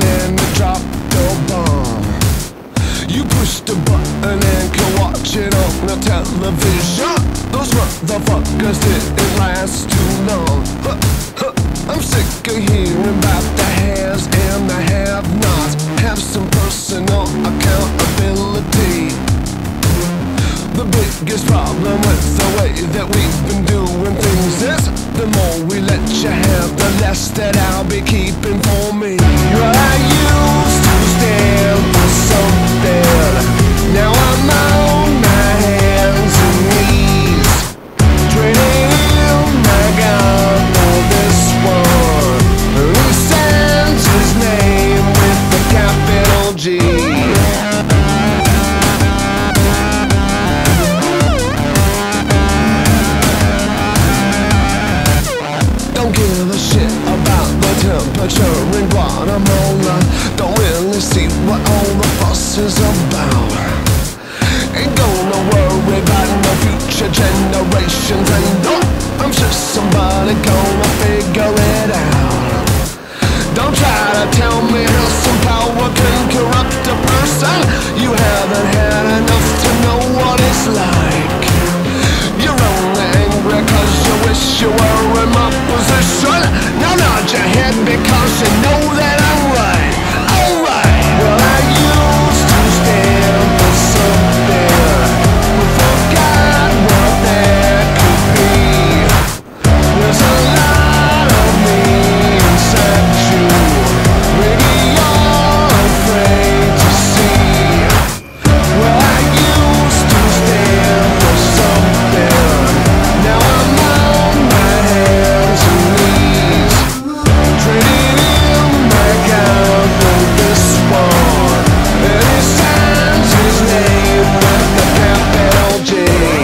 and it dropped the bomb. You pushed a button and can watch it on the television. Those motherfuckers didn't last too long. I'm sick of hearing about the haves and the have-nots. Have some personal accountability. The biggest problem with the way that we've been doing things is the more we let you have, the less that I'll be keeping for me. Well, I used to stand for something. Now I'm on my hands and knees, trading in my God for this one. He signs his name with the capital G. Don't give a shit about the temperature in Guatemala. Don't really see what all the fuss is about. Ain't gonna worry about no future generations. And no, I'm sure somebody gonna figure it out. Don't try to tell me how some power can corrupt a person. You haven't had enough to know what it's like. You're only angry cause you wish you were in my position. Now nod your head because you know that I'm right. Alright, well I used to stand for something, but forgot what that could be. There's a lot of me inside you. Maybe you're afraid to see. Well I used to stand for something. Now I'm on my hands and knees, trading in my God for this one. And he signs his name with the capital G.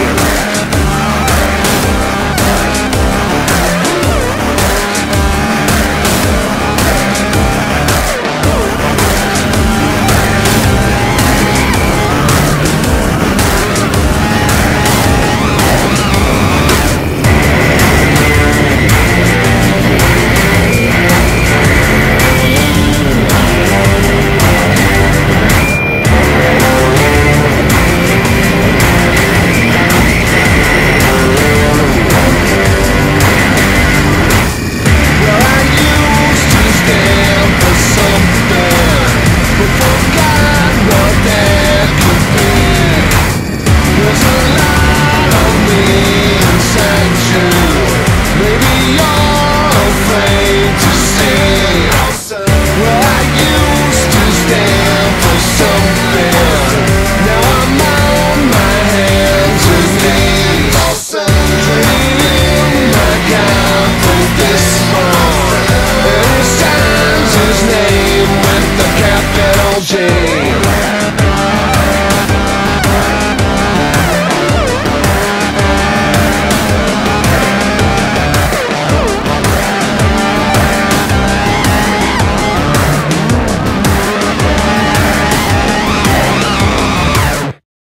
Well, I used to stand for something, but forgot what that